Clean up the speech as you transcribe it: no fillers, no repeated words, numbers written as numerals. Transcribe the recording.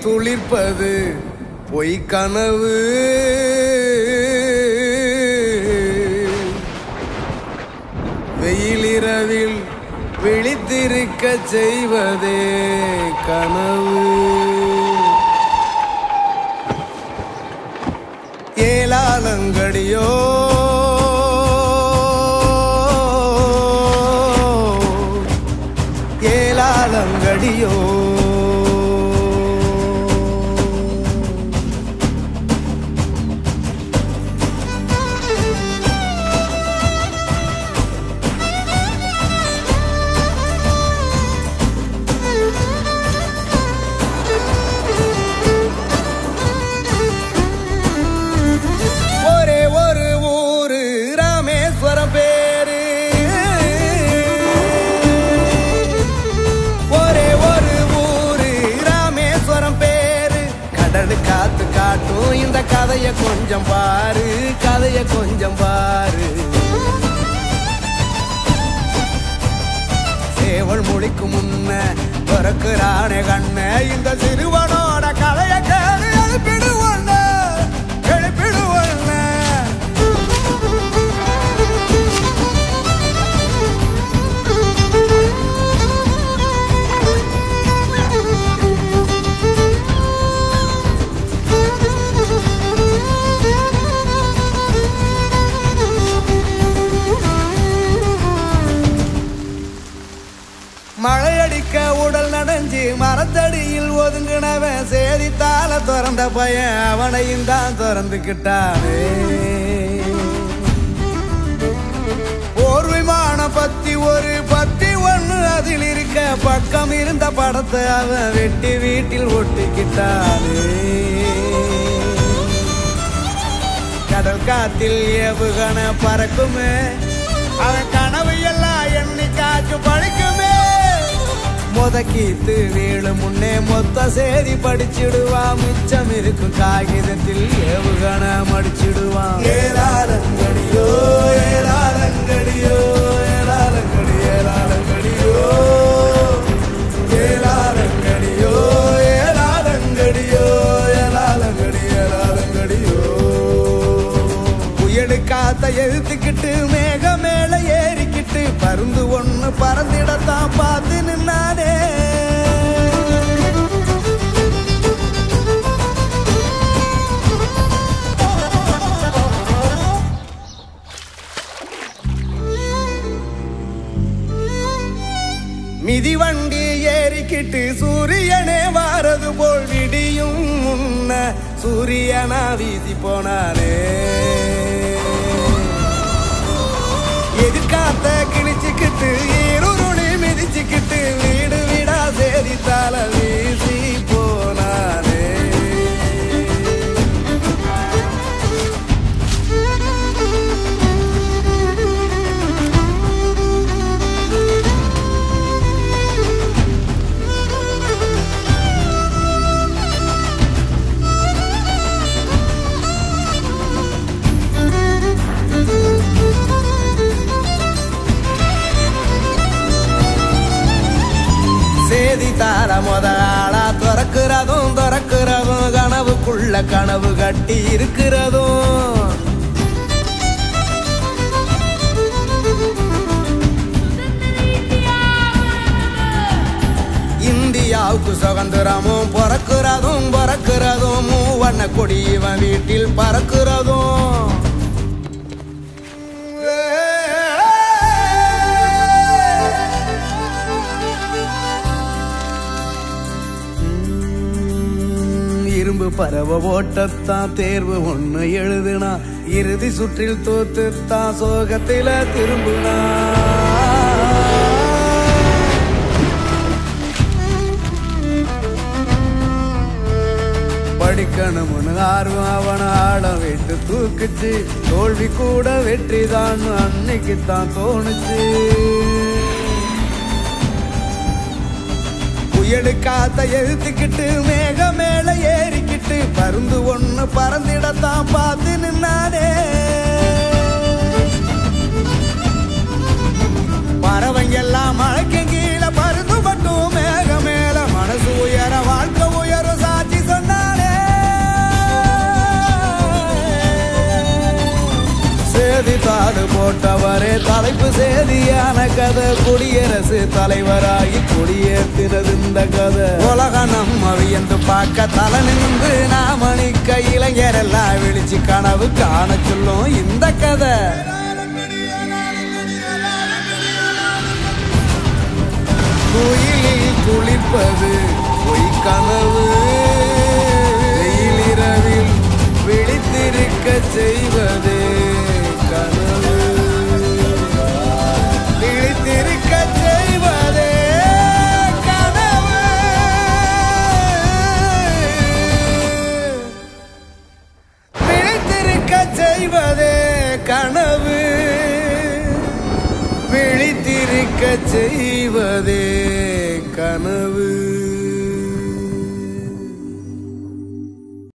துளிர்ப்பது பொய் கனவு. வெயிலிரவில் விழித்திருக்க செய்வதே கனவு. ஏலாலங்கடியோ ஏலாலங்கடியோ காத்து காட்டும் இந்த கதைய கொஞ்சம் பாரு, கதைய கொஞ்சம் பாரு. சேவல் மொழிக்கு முன்ன பிறக்குறானே கண்ண இந்த சிறுவனோட கதைய கேளு. எழுப்பிடுவண்ண எழுப்பிடுவண்ண மழையடிக்க உடல் நனைஞ்சு மரத்தடியில் ஒதுங்கினவன் சேதித்தால திறந்த பையன் அவனையும் தான் திறந்துக்கிட்டானே. ஒரு விமானம் பத்தி ஒரு பத்தி ஒண்ணு அதில் இருக்க பக்கம் இருந்த படத்தை அவன் வெட்டி வீட்டில் ஒட்டிக்கிட்டானே. கடல் காத்தில் ஏவுகண பறக்குமே அவன் கனவு எல்லாம் எண்ணி காற்று பழிக்குமே. முதக்கீத்து வீடு முன்னே மொத்த சேதி படிச்சிடுவான், மிச்சம் இருக்கும் காகிதத்தில் ஏவுகண மடிச்சிடுவான். ஏலாலங்கடியோ ஏலாலங்கடியோ ஏலாலங்கடி ஏலாலங்கடியோ ஏலாலங்கடியோ ஏலாலங்கடியோ ஏலாலங்கடி ஏலாலங்கடியோ. புயலு காத்த எழுத்துக்கிட்டு மேக மேல ஏறிக்கிட்டு பருந்து ஒண்ணு பறந்திடத்தான் பார்த்து நின்னானே. மிதிவண்டி ஏறிக்கிட்டு சூரியனே வாரது போல் விடியும் முன்ன சூரியனா வீசி போனானே. எதிர்காத்த கிழிச்சுக்கிட்டு ஈருருளி மிதிச்சுக்கிட்டு வீடு வீடா சேதித்தால வீசி போனானே. சேதித்தால முதலாளா துறக்கிறதும் துறக்கிறதும் கனவுக்குள்ள கனவு கட்டி இருக்கிறதும். இந்தியாவுக்கு சுதந்திரமும் பிறக்கிறதும் பிறக்கிறதும் மூவண்ண கொடி இவன் வீட்டில் பறக்கிறதும். இரும்பு பறவை ஓட்டத்தான் தேர்வு ஒண்ணு எழுதுனா இறுதி சுற்றில் தோத்துத்தான் சோகத்தில திரும்புனா. படிக்கணும்னு ஆர்வம் அவன ஆட விட்டு தூக்குச்சு, தோல்வி கூட வெற்றிதான் அன்னைக்குத்தான் தோணுச்சு. புயலு காத்த எழுத்துக்கிட்டு மேக மேல ஏறிக்கிட்டு பருந்து ஒண்ணு பறந்திடத்தான் பார்த்து நின்னானே. பறவைங்க எல்லாம் மழைக்கு கீழே பருந்து மட்டும் மேக மேல மனசு உயர வாழ்க்கை உயரும் சாட்சி தலைப்பு செய்தியான கதை குடியரசு தலைவராகி கொடியேற்றினது இந்த கதை உலக நம்ம வியந்து பார்க்க தலை நின்று நாம நிற்க இளைஞரெல்லாம் விழிச்சு கனவு காண சொல்லும் இந்த கதை கோயிலில் குளிப்பது பொய் கனவு வெயிலிரவில் விழித்திருக்க செய்வது கனவு விழித்திருக்க செய்வதே கனவு விழித்திருக்க செய்வதே கனவு விழித்திருக்க செய்வதே கனவு